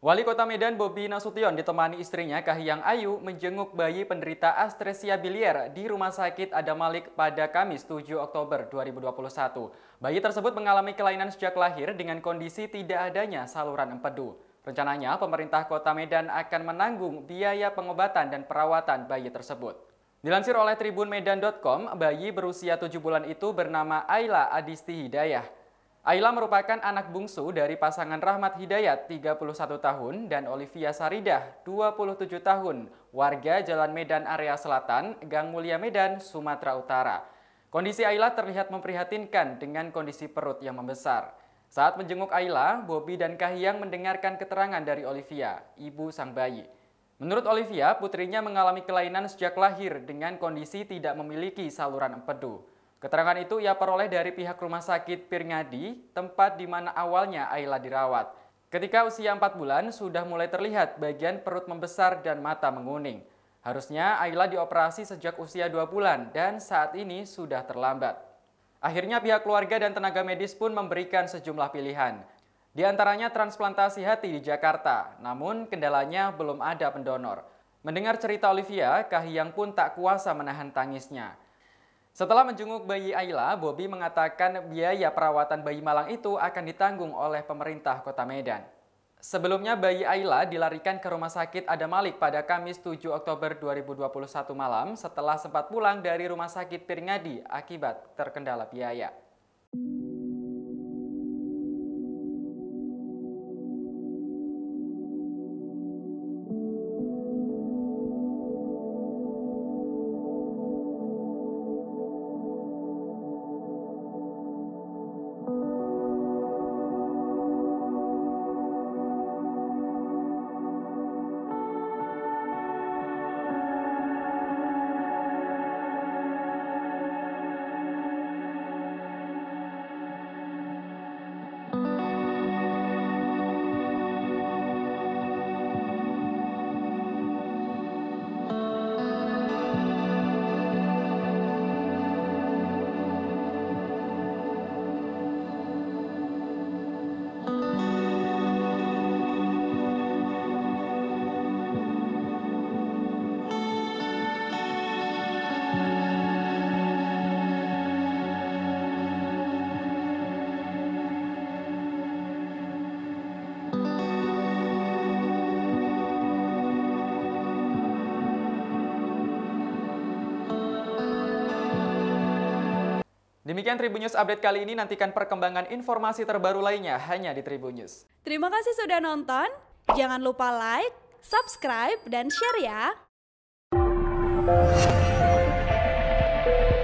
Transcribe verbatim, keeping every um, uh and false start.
Wali Kota Medan Bobi Nasution ditemani istrinya Kahiyang Ayu menjenguk bayi penderita atresia biliar di Rumah Sakit Adamalik pada Kamis tujuh Oktober dua ribu dua puluh satu. Bayi tersebut mengalami kelainan sejak lahir dengan kondisi tidak adanya saluran empedu. Rencananya pemerintah Kota Medan akan menanggung biaya pengobatan dan perawatan bayi tersebut. Dilansir oleh tribun medan titik com, bayi berusia tujuh bulan itu bernama Ayla Adisti Hidayah. Ayla merupakan anak bungsu dari pasangan Rahmat Hidayat tiga puluh satu tahun dan Olivia Saridah dua puluh tujuh tahun, warga Jalan Medan Area Selatan, Gang Mulia Medan, Sumatera Utara. Kondisi Ayla terlihat memprihatinkan dengan kondisi perut yang membesar. Saat menjenguk Ayla, Bobi dan Kahiyang mendengarkan keterangan dari Olivia, ibu sang bayi. Menurut Olivia, putrinya mengalami kelainan sejak lahir dengan kondisi tidak memiliki saluran empedu. Keterangan itu ia peroleh dari pihak Rumah Sakit Pirngadi, tempat di mana awalnya Ayla dirawat. Ketika usia empat bulan, sudah mulai terlihat bagian perut membesar dan mata menguning. Harusnya Ayla dioperasi sejak usia dua bulan dan saat ini sudah terlambat. Akhirnya pihak keluarga dan tenaga medis pun memberikan sejumlah pilihan. Di antaranya transplantasi hati di Jakarta, namun kendalanya belum ada pendonor. Mendengar cerita Olivia, Kahiyang pun tak kuasa menahan tangisnya. Setelah menjenguk bayi Ayla, Bobi mengatakan biaya perawatan bayi malang itu akan ditanggung oleh pemerintah Kota Medan. Sebelumnya bayi Ayla dilarikan ke Rumah Sakit Adamalik pada Kamis tujuh Oktober dua ribu dua puluh satu malam setelah sempat pulang dari Rumah Sakit Pirngadi akibat terkendala biaya. Demikian Tribun News Update kali ini, nantikan perkembangan informasi terbaru lainnya hanya di Tribun News. Terima kasih sudah nonton, jangan lupa like, subscribe, dan share ya!